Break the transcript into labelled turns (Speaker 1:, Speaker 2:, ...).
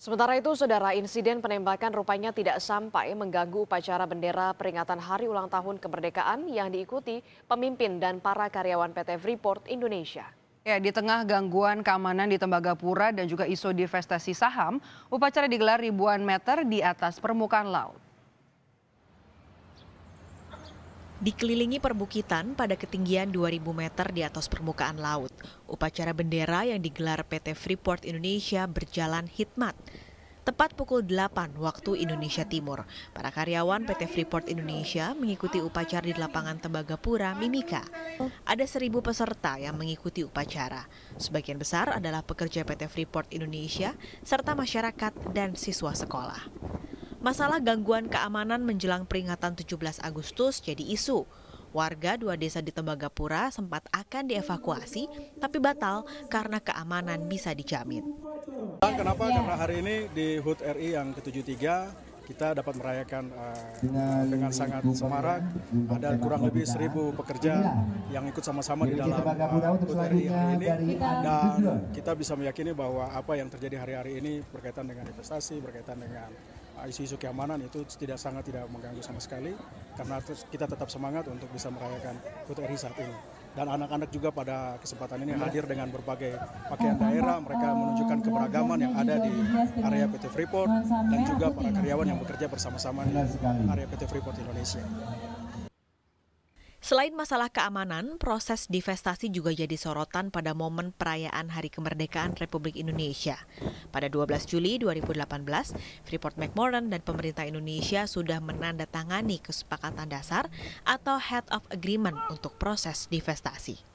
Speaker 1: Sementara itu, saudara, insiden penembakan rupanya tidak sampai mengganggu upacara bendera peringatan Hari Ulang Tahun Kemerdekaan yang diikuti pemimpin dan para karyawan PT Freeport Indonesia.
Speaker 2: Ya, di tengah gangguan keamanan di Tembagapura dan juga isu divestasi saham, upacara digelar ribuan meter di atas permukaan laut.
Speaker 3: Dikelilingi perbukitan pada ketinggian 2.000 meter di atas permukaan laut, upacara bendera yang digelar PT Freeport Indonesia berjalan hikmat. Tepat pukul 8 waktu Indonesia Timur, para karyawan PT Freeport Indonesia mengikuti upacara di lapangan Tembagapura Mimika. Ada 1.000 peserta yang mengikuti upacara. Sebagian besar adalah pekerja PT Freeport Indonesia serta masyarakat dan siswa sekolah. Masalah gangguan keamanan menjelang peringatan 17 Agustus jadi isu. Warga 2 desa di Tembagapura sempat akan dievakuasi, tapi batal karena keamanan bisa dijamin.
Speaker 4: Kenapa? Karena hari ini di HUT RI yang ke-73 kita dapat merayakan dengan sangat semarak. Ada kurang lebih 1.000 pekerja yang ikut sama-sama di dalam HUT RI hari ini. Dan kita bisa meyakini bahwa apa yang terjadi hari-hari ini berkaitan dengan investasi, berkaitan dengan isu-isu keamanan itu sangat tidak mengganggu sama sekali. Karena kita tetap semangat untuk bisa merayakan HUT RI saat ini. Dan anak-anak juga pada kesempatan ini hadir dengan berbagai pakaian daerah. Mereka menunjukkan keberagaman yang ada di area PT Freeport dan juga para karyawan yang bekerja bersama-sama di area PT Freeport Indonesia.
Speaker 3: Selain masalah keamanan, proses divestasi juga jadi sorotan pada momen perayaan Hari Kemerdekaan Republik Indonesia. Pada 12 Juli 2018, Freeport-McMoRan dan pemerintah Indonesia sudah menandatangani kesepakatan dasar atau Head of Agreement untuk proses divestasi.